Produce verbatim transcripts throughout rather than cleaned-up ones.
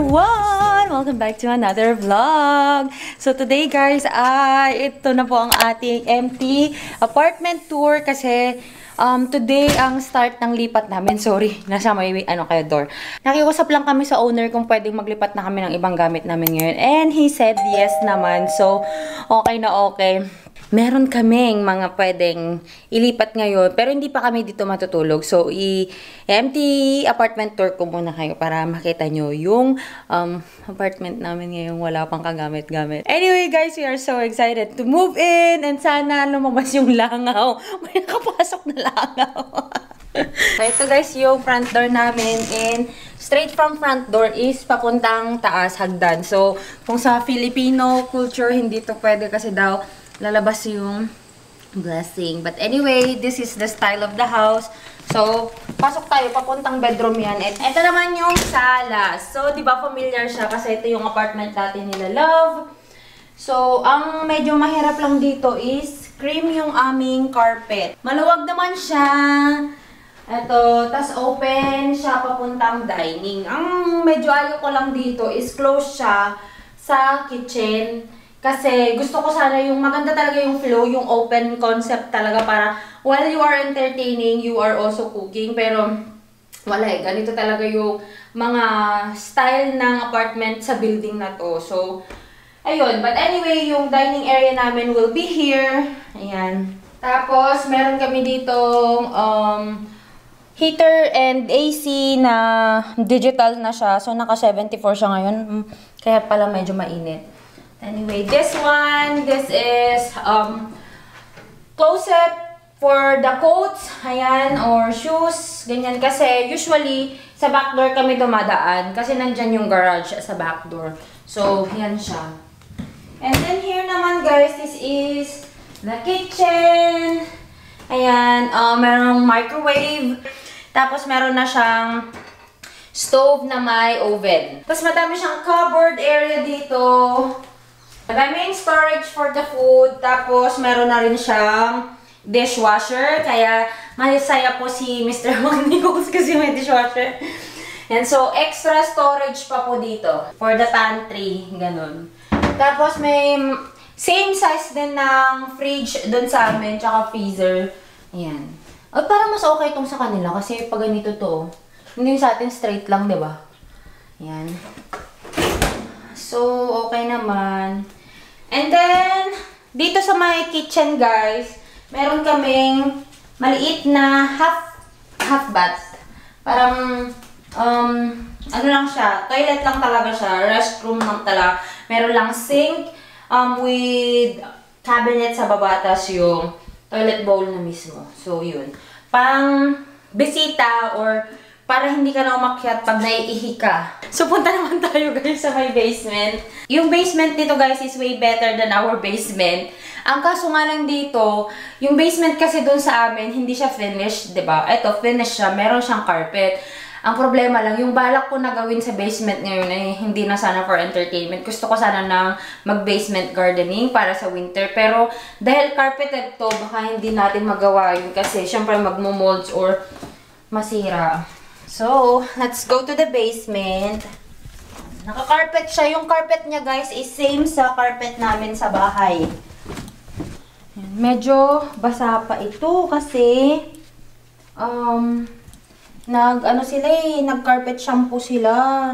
everyone! Welcome back to another vlog. So today guys, ay ito na po ang ating empty apartment tour kasi um, today ang start ng lipat namin. Sorry, nasa may ano kaya door. Nakiusap lang kami sa owner kung pwedeng maglipat na kami ng ibang gamit namin ngayon. And he said yes naman. So okay na okay. Meron kaming mga pwedeng ilipat ngayon, pero hindi pa kami dito matutulog. So, i-empty apartment tour ko muna kayo para makita nyo yung um, apartment namin ngayon. Wala pang kagamit-gamit. Anyway, guys, we are so excited to move in and sana lumabas yung langaw. May nakapasok na langaw. So, ito guys, yung front door namin and straight from front door is papuntang taas, hagdan. So, kung sa Filipino culture, hindi to pwede kasi daw lalabas yung blessing. But anyway, this is the style of the house. So, pasok tayo. Papuntang bedroom yan. At ito naman yung sala. So, di ba familiar siya? Kasi ito yung apartment natin nila Love. So, ang medyo mahirap lang dito is cream yung aming carpet. Maluwag naman siya. Ito, tas open siya papuntang dining. Ang medyo ayaw ko lang dito is close siya sa kitchen. Kasi gusto ko sana yung maganda talaga yung flow, yung open concept talaga para while you are entertaining, you are also cooking. Pero wala eh, ganito talaga yung mga style ng apartment sa building na to. So, ayun. But anyway, yung dining area namin will be here. Ayan. Tapos, meron kami dito um, heater and A C na digital na siya. So, naka seventy-four siya ngayon. Kaya pala medyo mainit. Anyway, this one, this is um, closet for the coats, ayan, or shoes, ganyan. Kasi usually, sa back door kami dumadaan kasi nandyan yung garage sa back door. So, yan siya. And then here naman guys, this is the kitchen. Ayan, uh, merong microwave. Tapos meron na siyang stove na may oven. Tapos madami siyang cupboard area dito. Maraming storage for the food. Tapos, meron na rin siyang dishwasher. Kaya, masaya po si Mister Magnicos kasi may dishwasher. And so, extra storage pa po dito. For the pantry. Ganun. Tapos, may same size din ng fridge dun sa amin. Tsaka freezer. Ayan. At parang mas okay itong sa kanila. Kasi pag ganito to. Hindi sa atin straight lang, diba? Ayan. So, okay naman. And then, dito sa my kitchen guys, meron kaming maliit na half half bath. Parang, um, ano lang siya, toilet lang talaga siya, restroom lang talaga. Meron lang sink um, with cabinet sa baba, tas yung toilet bowl na mismo. So, yun. Pang bisita or para hindi ka na umakyat pag naiihi ka. So, punta naman tayo guys sa my basement. Yung basement dito guys is way better than our basement. Ang kaso nga lang dito, yung basement kasi dun sa amin, hindi siya finished, diba? Eto, finished siya. Meron siyang carpet. Ang problema lang, yung balak ko na gawin sa basement ngayon ay hindi na sana for entertainment. Gusto ko sana na mag-basement gardening para sa winter. Pero dahil carpeted to, baka hindi natin magawa yun kasi syempre magmo-molds or masira. So, let's go to the basement. Naka-carpet siya. Yung carpet niya, guys, is same sa carpet namin sa bahay. Medyo basa pa ito kasi um, nag, ano sila eh, nag-carpet shampoo sila.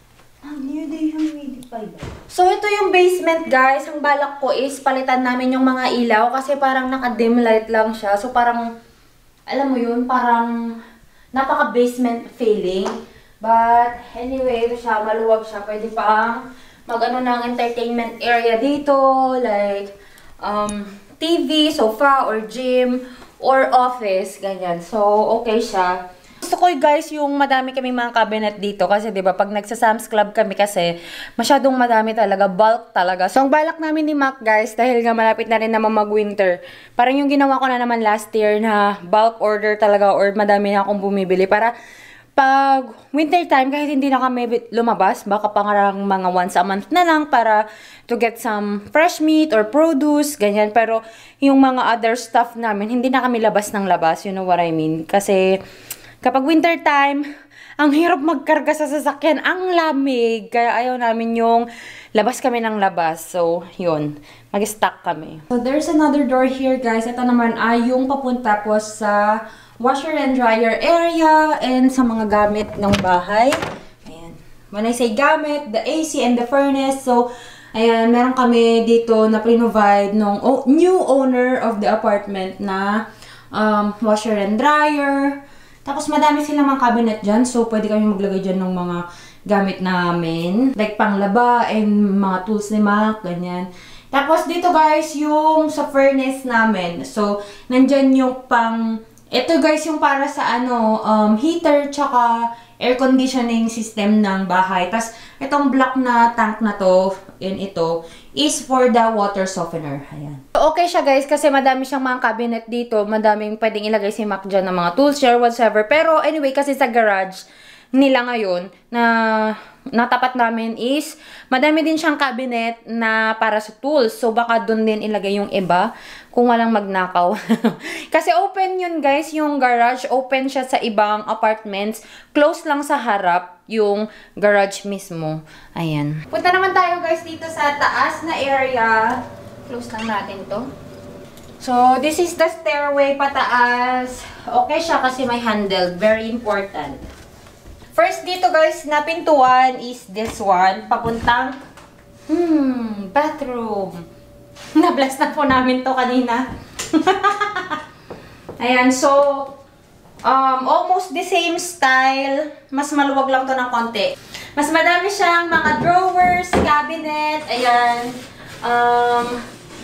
So, ito yung basement, guys. Ang balak ko is palitan namin yung mga ilaw kasi parang naka-dim light lang siya. So, parang, alam mo yun, parang napaka-basement feeling. But, anyway, ito siya, maluwag siya. Pwede pang mag-ano ng entertainment area dito. Like, um, T V, sofa, or gym, or office. Ganyan. So, okay siya. Gusto ko guys yung madami kaming mga cabinet dito kasi 'di ba pag nagsa-Sam's Club kami kasi masyadong madami talaga, bulk talaga. So ang balak namin ni Mac guys dahil nga malapit na rin naman mag-winter. Parang yung ginawa ko na naman last year na bulk order talaga or madami na akong bumibili para pag winter time kahit hindi na kami lumabas, baka pangarang mga once a month na lang para to get some fresh meat or produce, ganyan. Pero yung mga other stuff namin, hindi na kami labas ng labas, you know what I mean? Kasi kapag winter time, ang hirap magkarga sa sasakyan. Ang lamig. Kaya ayaw namin yung labas kami ng labas. So, yun. Mag-stuck kami. So, there's another door here, guys. Ito naman ay yung papunta po sa washer and dryer area and sa mga gamit ng bahay. Ayan. When I say gamit, the A C and the furnace. So, ayan, meron kami dito na pre-provide ng new owner of the apartment na um, washer and dryer. Tapos madami silang mga cabinet dyan. So, pwede kami maglagay dyan ng mga gamit namin. Like panglaba and mga tools ni Mac, ganyan. Tapos dito guys, yung sa furnace namin. So, nandyan yung pang... Ito guys, yung para sa ano, um, heater tsaka air conditioning system ng bahay. Tapos, itong black na tank na to, and ito, is for the water softener. Ayan. Okay siya guys, kasi madami siyang mga cabinet dito. Madaming pwedeng ilagay si Mac dyan ng mga tools, share, whatever. Pero anyway, kasi sa garage nila ngayon, na natapat namin is, madami din siyang cabinet na para sa tools. So, baka dun din ilagay yung iba kung walang magnakaw. Kasi open yun guys, yung garage. Open siya sa ibang apartments. Close lang sa harap yung garage mismo. Ayan. Punta naman tayo guys dito sa taas na area. Close lang natin to. So, this is the stairway pataas. Okay siya kasi may handle. Very important. First dito guys na pintuan is this one. Papuntang hmm, bathroom. Na-bless na po namin to kanina. Ayan, so um, almost the same style. Mas maluwag lang to ng konti. Mas madami siyang mga drawers, cabinet. Ayan. Um,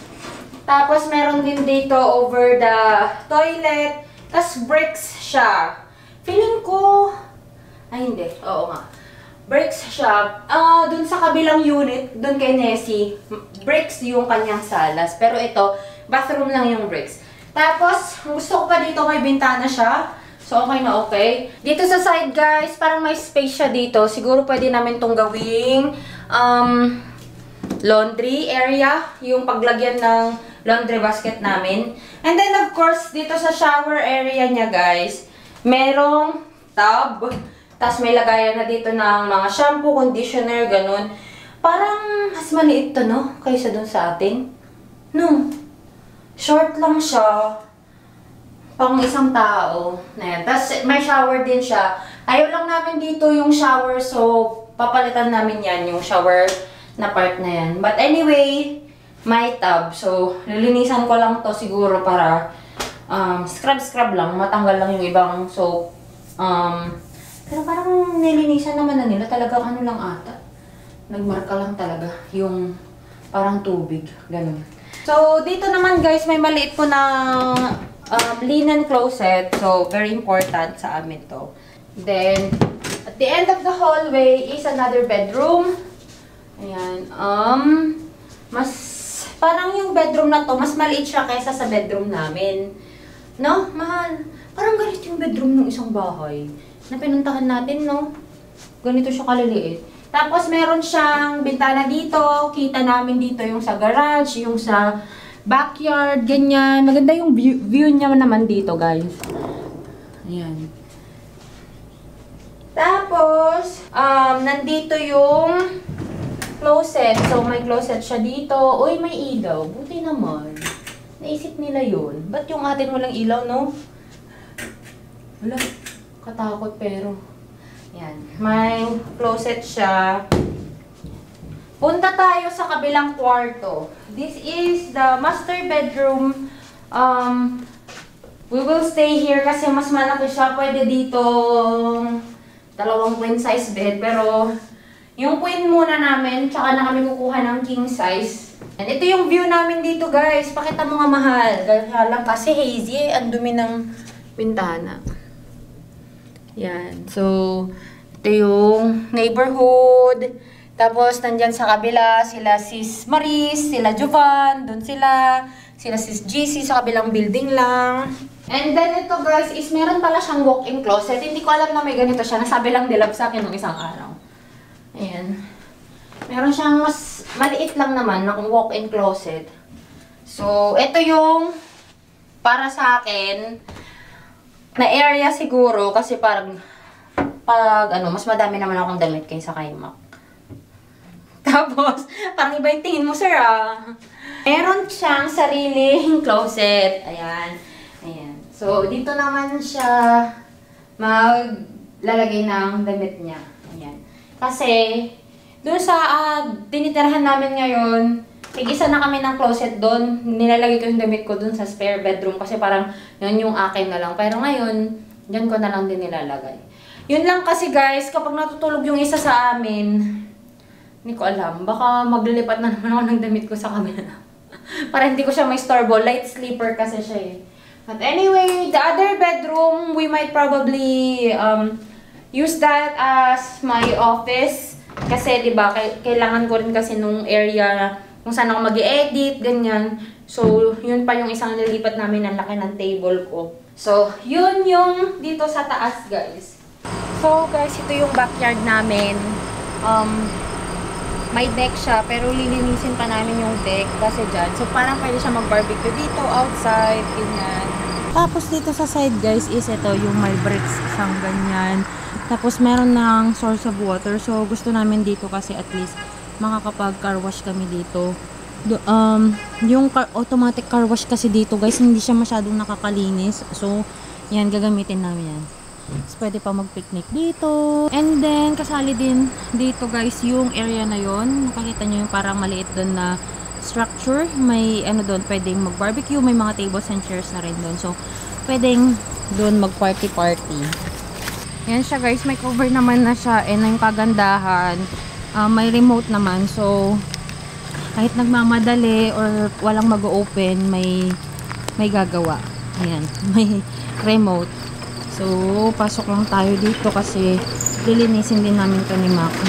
tapos meron din dito over the toilet. Tapos bricks siya. Feeling ko... Ay, hindi. Oo nga. Bricks siya. Ah, uh, dun sa kabilang unit, dun kay Nessie, bricks yung kanyang salas. Pero ito, bathroom lang yung bricks. Tapos, gusto ko pa dito, may bintana siya. So, okay na okay. Dito sa side, guys, parang may space siya dito. Siguro pwede namin tong gawing um, laundry area. Yung paglagyan ng laundry basket namin. And then, of course, dito sa shower area niya, guys, merong tub. Tapos may lagayan na dito ng mga shampoo, conditioner, ganun. Parang mas maliit to, no? Kaysa dun sa atin. No. Short lang siya. Pang isang tao. Ayan. Tapos may shower din siya. Ayaw lang namin dito yung shower, so papalitan namin yan, yung shower na part na yan. But anyway, may tub. So, lilinisan ko lang to siguro para um, scrub-scrub lang. Matanggal lang yung ibang soap. Um... Pero parang nilinisan naman na nila. Talagang ano lang ata. Nagmarka lang talaga. Yung parang tubig. Ganun. So, dito naman guys, may maliit po na um, linen closet. So, very important sa amin to. Then, at the end of the hallway is another bedroom. Ayan. Um, mas, parang yung bedroom na to, mas maliit siya kaysa sa bedroom namin. No? Mahal. Parang ganito yung bedroom ng isang bahay na pinuntahan natin, no? Ganito siya kaliliit. Tapos, meron siyang bintana dito. Kita namin dito yung sa garage, yung sa backyard, ganyan. Maganda yung view, view niya naman dito, guys. Ayan. Tapos, um, nandito yung closet. So, may closet siya dito. Uy, may ilaw. Buti naman. Naisip nila yun. Ba't yung atin walang ilaw, no? Wala. Katakot pero. Yan. May closet siya. Punta tayo sa kabilang kwarto. This is the master bedroom. Um, we will stay here kasi mas malaki siya. Pwede dito dalawang queen size bed. Pero yung queen muna namin, tsaka na kami kukuha ng king size. And ito yung view namin dito guys. Pakita mo nga mahal. Kaya lang kasi hazy. Ang dumi ng bintana. Yan. So, ito yung neighborhood. Tapos, nandyan sa kabila, sila sis Maris, sila Jovan, dun sila, sila sis G C sa kabilang building lang. And then, ito guys, is meron pala siyang walk-in closet. Hindi ko alam na may ganito siya. Nasabi lang nilab sa akin nung isang araw. Ayan. Meron siyang mas maliit lang naman na walk-in closet. So, ito yung para sa akin na area siguro kasi parang pag ano, mas madami naman akong damit kaysa kay Mac. Tapos, parang iba yung tingin mo, sir, ah. Meron siyang sariling closet. Ayan. Ayan. So, dito naman siya maglalagay ng damit niya. Ayan. Kasi, doon sa uh, tinitirahan namin ngayon, tig-isa na kami ng closet doon. Nilalagay ko yung damit ko doon sa spare bedroom kasi parang yun yung akin na lang. Pero ngayon, dyan ko na lang din nilalagay. Yun lang kasi guys, kapag natutulog yung isa sa amin, hindi ko alam. Baka maglilipat na naman ako ng damit ko sa kabila. Para hindi ko siya may storbo. Light sleeper kasi siya eh. But anyway, the other bedroom, we might probably um, use that as my office. Kasi diba, kailangan ko rin kasi nung area kung saan ako mag-i-edit, ganyan. So, yun pa yung isang nilipat namin ang laki ng table ko. So, yun yung dito sa taas, guys. So, guys, ito yung backyard namin. Um, may deck siya, pero lilinisin pa namin yung deck kasi dyan. So, parang pwede siya mag-barbecue dito, outside, ganyan. Tapos, dito sa side, guys, is ito yung may bricks siyang ganyan. Tapos, meron ng source of water. So, gusto namin dito kasi at least makakapag-car wash kami dito. Um, yung car automatic car wash kasi dito, guys, hindi siya masyadong nakakalinis. So, yan, gagamitin namin yan. So, pwede pa mag-picnic dito. And then, kasali din dito, guys, yung area na yon. Nakakita nyo yung parang maliit doon na structure. May, ano doon, pwedeng mag-barbecue. May mga tables and chairs na rin doon. So, pwedeng doon mag-party-party. Yan siya, guys. May cover naman na siya. And yung kagandahan, uh, may remote naman. So, kahit nagmamadali or walang mag-open, may, may gagawa. Ayan. May remote. So, pasok lang tayo dito kasi lilinisin din namin ito ni Mac.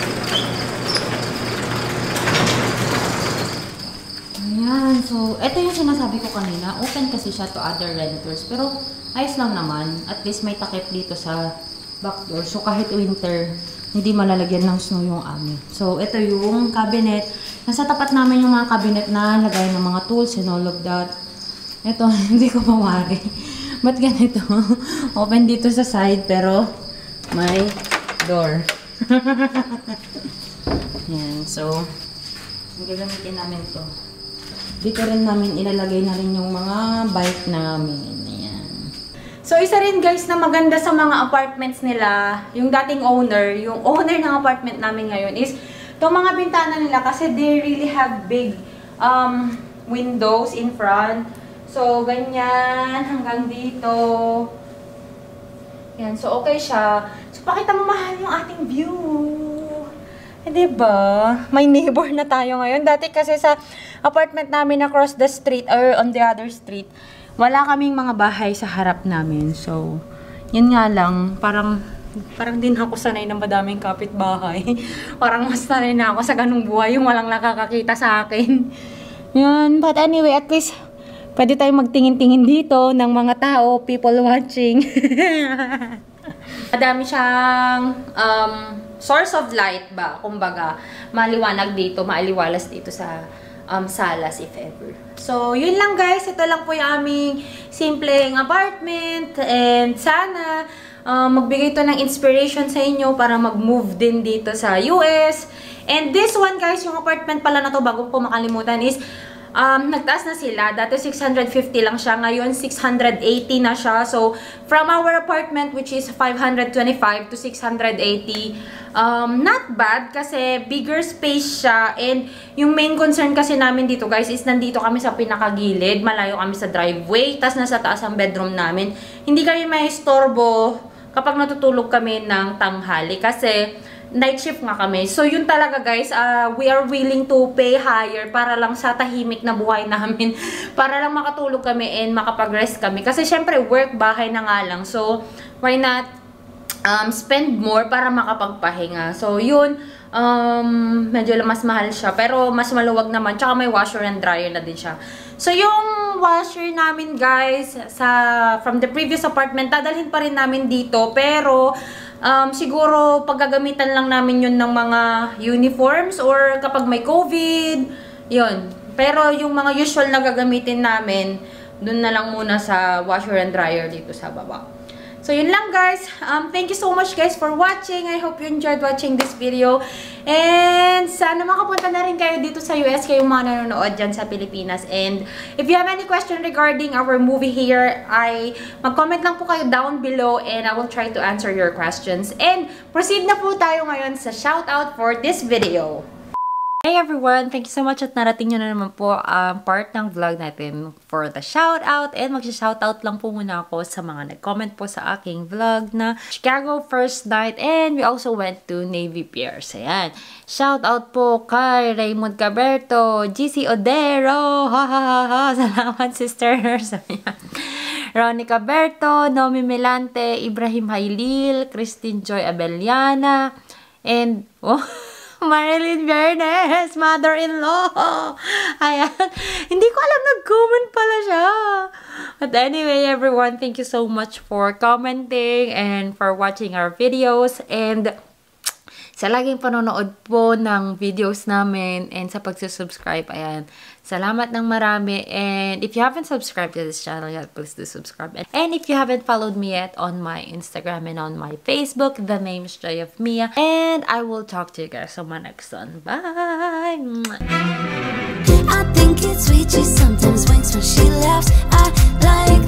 Ayan. So, ito yung sinasabi ko kanina. Open kasi siya to other renters. Pero, ayos lang naman. At least may takip dito sa back door. So, kahit winter, hindi malalagyan ng snow yung amin. So, ito yung cabinet. Nasa tapat namin yung mga cabinet na lagay ng mga tools and all of that. Ito, hindi ko mawari. Ba't ganito? Open dito sa side, pero may door. Yan. So, gagamitin namin to. Dito rin namin ilalagay na rin yung mga bike namin. Ayan. So, isa rin guys na maganda sa mga apartments nila, yung dating owner, yung owner ng apartment namin ngayon is, itong mga bintana nila kasi they really have big um, windows in front. So, ganyan, hanggang dito. Yan, so okay siya. So, pakita mo mahal yung ating view. Eh, diba? May neighbor na tayo ngayon. Dati kasi sa apartment namin across the street or on the other street, wala kaming mga bahay sa harap namin. So, yun nga lang, parang, parang din ako sanay ng madaming kapitbahay. Parang mas sanay na ako sa ganung buhay, yung walang nakakakita sa akin. Yan, but anyway, at least, pwede tayong magtingin-tingin dito ng mga tao, people watching. Madami siyang um, source of light ba, kumbaga, maliwanag dito, maaliwalas dito sa um, salas if ever. So, yun lang guys. Ito lang po yung aming simpleng apartment. And sana um, magbigay ito ng inspiration sa inyo para mag-move din dito sa U S. And this one guys, yung apartment pala na to, bago po makalimutan is, Um, nagtaas na sila. Dati six hundred fifty lang siya. Ngayon, six hundred eighty na siya. So, from our apartment, which is five hundred twenty-five to six hundred eighty, um, not bad kasi bigger space siya. And yung main concern kasi namin dito, guys, is nandito kami sa pinakagilid. Malayo kami sa driveway. Tas nasa taas ang bedroom namin. Hindi kami may istorbo kapag natutulog kami ng tanghali. Kasi night shift nga kami. So, yun talaga guys, uh, we are willing to pay higher para lang sa tahimik na buhay namin. Para lang makatulog kami and makapag-rest kami. Kasi syempre, work, bahay na nga lang. So, why not um, spend more para makapagpahinga? So, yun, um, medyo mas mahal siya. Pero, mas maluwag naman. Tsaka may washer and dryer na din siya. So, yung washer namin guys, sa from the previous apartment, dadalhin pa rin namin dito. Pero, Um, siguro, paggagamitan lang namin yun ng mga uniforms or kapag may COVID, yun. Pero yung mga usual na gagamitin namin, dun na lang muna sa washer and dryer dito sa baba. So, yun lang guys. Um, thank you so much guys for watching. I hope you enjoyed watching this video. And sana makapunta na rin kayo dito sa U S, kayong mga nanonood dyan sa Pilipinas. And if you have any question regarding our movie here, I mag-comment lang po kayo down below and I will try to answer your questions. And proceed na po tayo ngayon sa shoutout for this video. Hey everyone! Thank you so much at narating nyo na naman po ang um, part ng vlog natin for the shoutout. And mag-shoutout lang po muna ako sa mga nag-comment po sa aking vlog na Chicago First Night. And we also went to Navy Piers. Ayan. Shoutout po kay Raymond Caberto, G C Odero, ha ha ha ha, salamat sisters. Ronnie Caberto, Nomi Melante, Ibrahim Hailil, Christine Joy Abeliana, and oh, Marilyn Bernes, mother-in-law. Ayan. Hindi ko alam, nag-comment pala siya. But anyway, everyone, thank you so much for commenting and for watching our videos. And sa laging panonood po ng videos namin and sa pagsusubscribe, ayan. Salamat ng marami. And if you haven't subscribed to this channel yet, please do subscribe. And if you haven't followed me yet on my Instagram and on my Facebook, the name is Joy of Mia. And I will talk to you guys on my next one. Bye! I think it's sweet, she sometimes winks when she laughs. I like